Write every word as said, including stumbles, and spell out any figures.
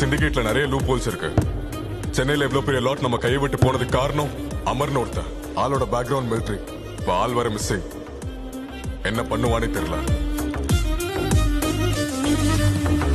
சிண்டிகேட்ல நிறைய loop holes இருக்கு. சென்னையில எவ்வளவு பெரிய லாட் நம்ம கையை விட்டு போனதுக்கு காரணம் அமர்னு ஒருத்தன். ஆளோட பேக்ரவுண்ட் மிலிட்டரி. இப்ப ஆள் வர மிஸ்ஸிங். என்ன பண்ணுவானே தெரியல.